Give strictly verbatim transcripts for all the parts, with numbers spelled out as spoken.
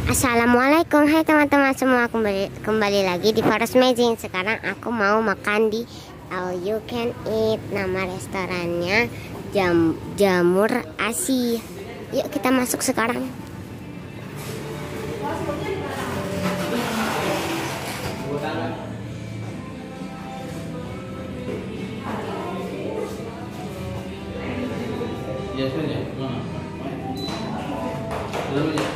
Assalamualaikum, hai teman-teman semua, kembali kembali lagi di Forest Magazine. Sekarang aku mau makan di All You Can Eat. Nama restorannya Jam Jamur Asi. Yuk kita masuk sekarang. Biasanya mana? Lalu ya,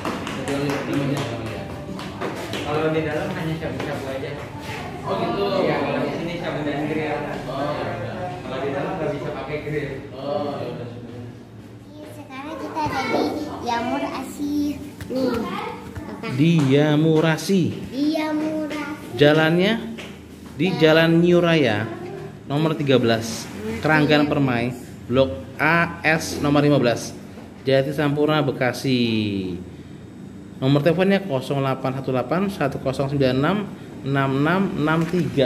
kalau di dalam hanya syabu-syabu aja. oh gitu. Iya, kalau di sini syabu dan grill. Oh ya udah. Kalau di dalam nggak bisa pakai grill. Oh ya udah. Sekarang kita ada di Jamur Asi. Nih. Apa? Diamurasi. Diamurasi. Jalannya di Jalan New Raya nomor tiga belas, Keranggan Permai, Blok A S nomor lima belas, Jati Sampurna, Bekasi. Nomor teleponnya nol delapan satu delapan satu nol sembilan enam enam enam enam tiga.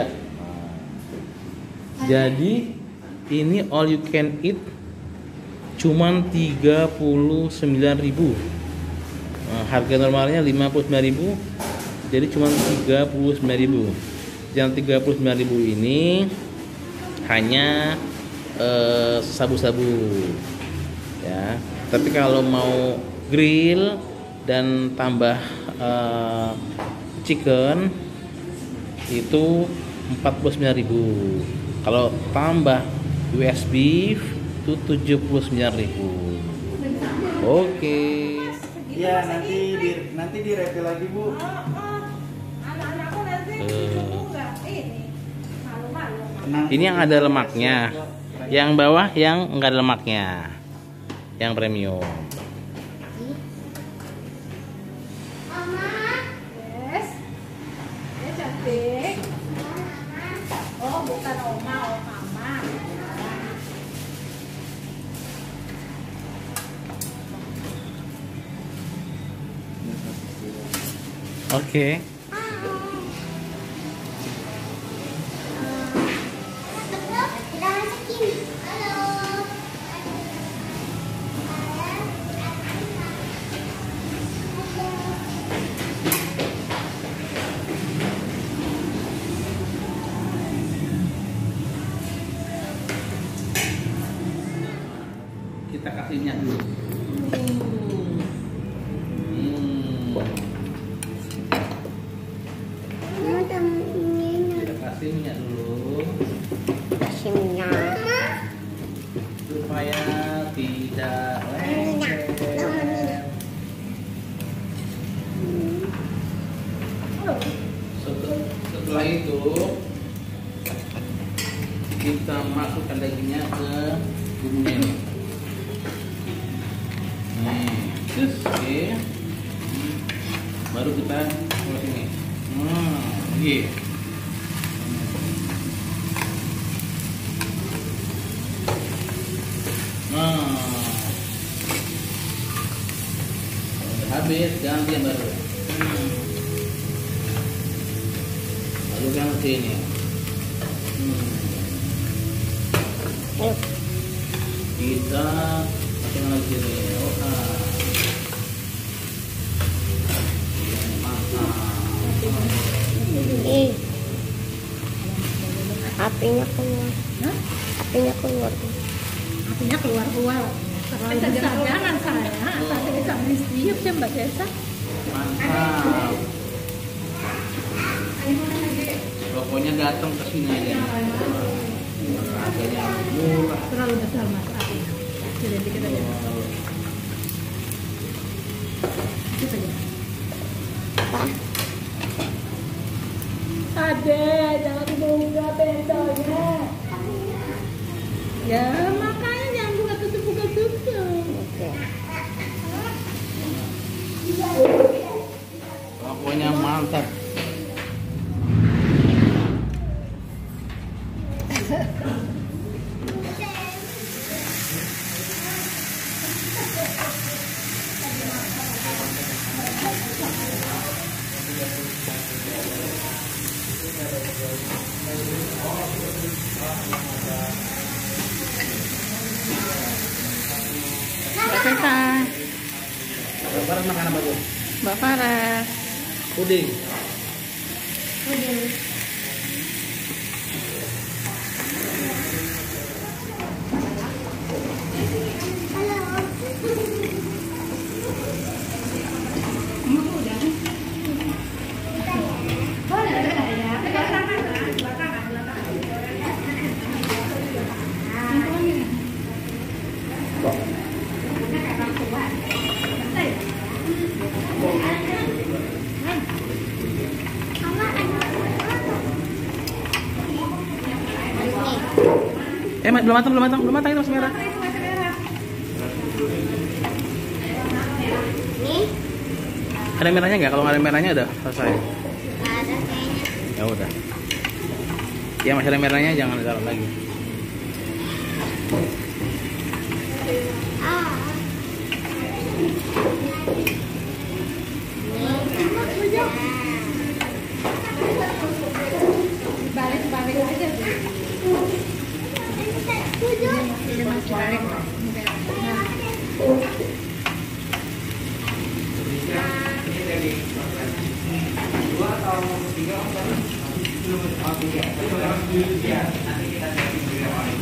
Jadi ini all you can eat cuman tiga puluh sembilan ribu. Nah, harga normalnya lima puluh sembilan ribu. Jadi cuman tiga puluh sembilan ribu. Yang tiga puluh sembilan ribu ini hanya eh, sabu-sabu. Ya. Tapi kalau mau grill dan tambah uh, chicken itu empat puluh sembilan ribu. Kalau tambah U S beef itu tujuh puluh sembilan ribu. Oke. Iya, nanti di nanti di refill lagi, Bu. Anak-anakku nanti Uh. enggak ini. Malu-malu. Ini yang ada lemaknya. Yang bawah yang enggak ada lemaknya. Yang premium. Yes. Ya cantik. Oh, bukan oma, oh mama. Oke. Kita masukin. Halo. Kita kasih minyak dulu. Hmm. Kita kasih minyak dulu Kasih minyak. supaya tidak lengket. Setel- Setelah itu kita masukkan dagingnya ke bumbunya ini. Nih, terus oke. Baru kita mulai sini. Hmm, iya. Nah, udah habis, ganti yang baru. Hmm. Lalu ganti ini. Hmm. Ayo. Kita masukkan lagi sini. Oh, nah. Ih. Apinya keluar. Hah? Apinya keluar. Apinya keluar-keluar. Terlalu besar jangan saya. Saya bisa siap ya Mbak Desa. Mantap. Pokoknya datang ke sini aja. Harganya murah. Terlalu besar Mas apinya. Jadi dikit aja. Dikit aja. Ade, jangan dibuka pentonya. Ya makanya jangan buka tutup buka tutup. Oke. Pokoknya mantap. Mbak Tessa. Barang makan apa tuh? Mbak Kak Farah. Puding. Puding. Eh, belum matang, belum matang, belum matang itu masih merah. Nih, Ada merahnya nggak? Kalau nggak ada merahnya udah selesai. ada kayaknya. Ya udah. Ya masih ada merahnya, jangan ditaruh lagi. Ah. Balik-balik aja. Ini masih balik. Ini dari dua atau tiga orang? Oh tiga. Ya, nanti kita cari tiga orang.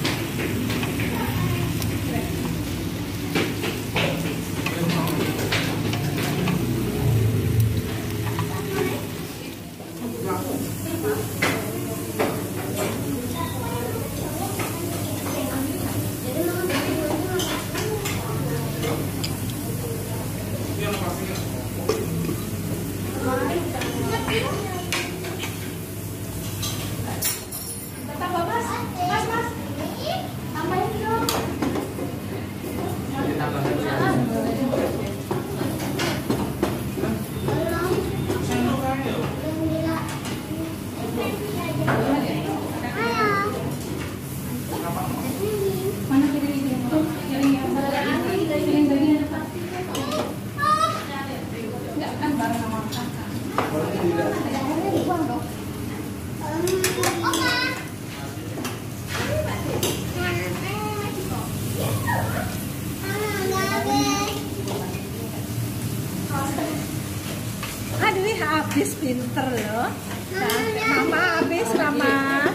Aduh, ini habis pinter loh. Mama habis, Mama.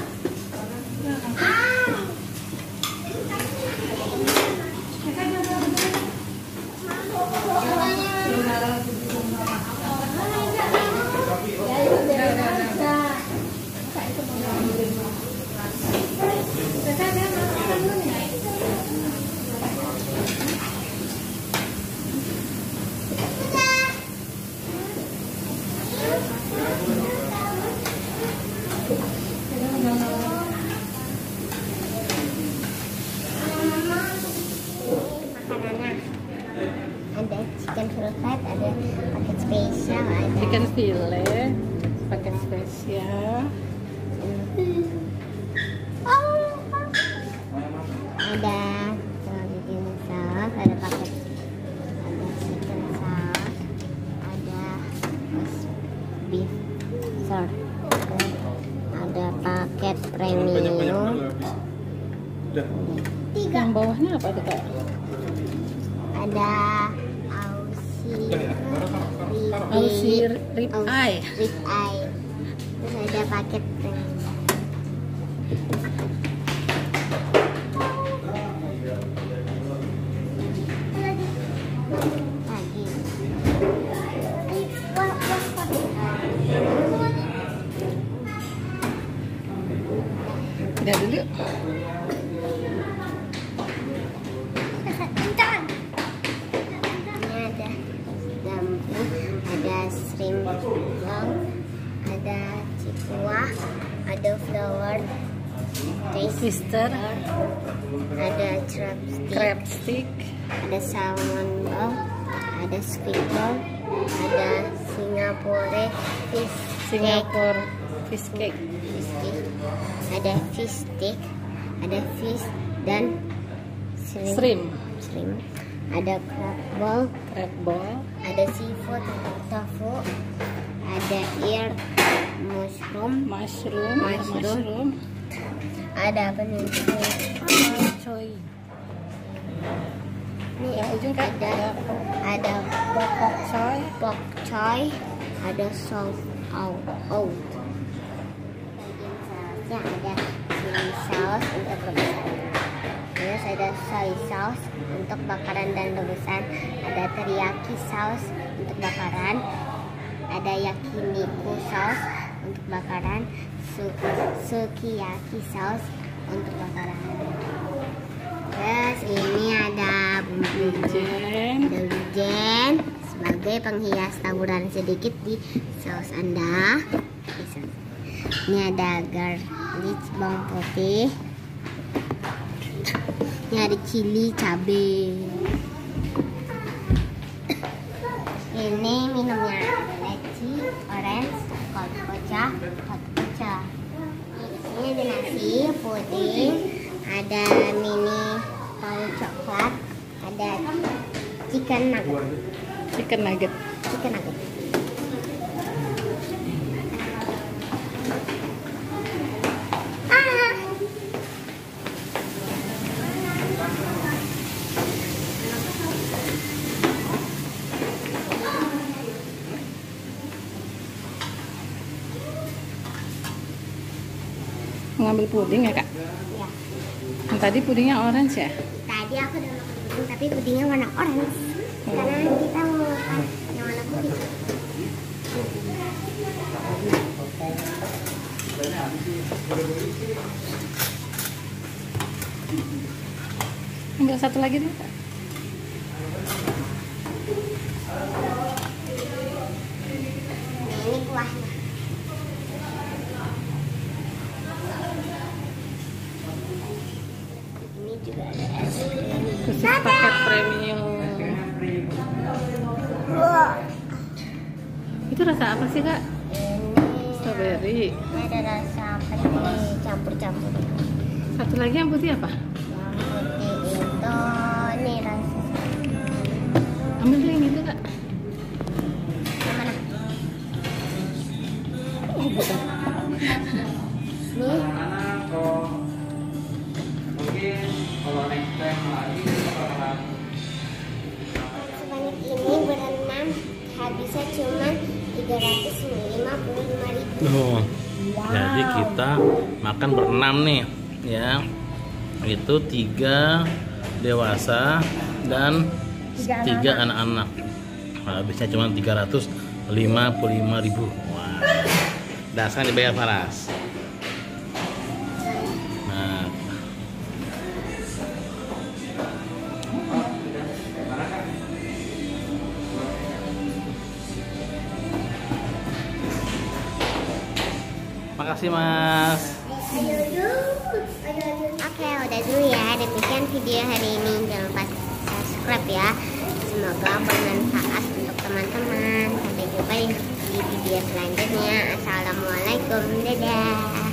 Ada chicken fried, ada paket spesial, ada Chicken fillet, paket spesial. ada chicken sauce, ada paket, ada chicken sauce, ada beef sauce, ada paket premium. Tiga. Yang bawahnya apa tuh Kak? Ada Aussie Aussie rib eye. rib eye. Terus ada paket premium. Lagi. Wah, wah, wah. Udah dulu. Ini ada dumpling, ada shrimp long, ada cikua, ada flour, Twister, ada crab stick, crab stick, ada salmon ball, ada squid ball, ada Singapore fish Singapore fish cake, fish stick, ada fish stick, ada fish dan shrimp. shrimp, shrimp. Ada crab ball, crab ball, ada seafood, tofu, ada ear, mushroom, mushroom, Mushroom. mushroom, ada apa nih? oh, coy. Nih Yang ujung kan ada ada bokok soy. bok choy, ada salt out out. Bagian sausnya ada chili sauce untuk rebusan. Terus ada soy sauce untuk bakaran dan rebusan. Ada teriyaki sauce untuk bakaran. Ada yakiniku sauce untuk bakaran. Su sukiyaki sauce untuk bakaran. Terus ini ada bumbu Wijen. ada wijen sebagai penghias taburan sedikit di saus Anda. Ini ada garlic bawang putih. Ini ada chili cabai. Ini minumnya ada leci, orange, kolkoca, kolkoca. Ini ada nasi, puding, ada mini tahu coklat, ada chicken nugget. Chicken nugget. Chicken nugget. Ah. Mengambil puding ya kak? Ya. Yang tadi pudingnya orange ya? Tadi aku udah makan puding tapi pudingnya warna orange. Karena kita mau makan yang warna putih. Enggak, satu lagi deh kak. Nah, ini kuahnya. Ini juga ada es krim. Khusus paket premium. Wah. Itu rasa apa sih kak? Ini Strawberry. ini ada rasa apa nih? Campur-campur. Satu lagi yang putih apa? Yang putih itu nih rasa. Ambil dulu yang itu kak. Yang mana? Oh bukan. Nih. Anak-anak kok mungkin kalau next time lagi kita bakalan Sebanyak ini berenam habisnya cuma tiga ratus lima puluh lima ribu. Oh, jadi kita makan berenam nih, ya. Itu tiga dewasa dan tiga anak-anak. Habisnya cuma tiga ratus lima puluh lima ribu. Wah, dasar dibayar Faras. Nah, makasih Mas. Oke, udah dulu ya. Demikian video hari ini. Jangan lupa subscribe ya. Semoga bermanfaat untuk teman-teman. Sampai jumpa di video selanjutnya. Assalamualaikum. Dadah.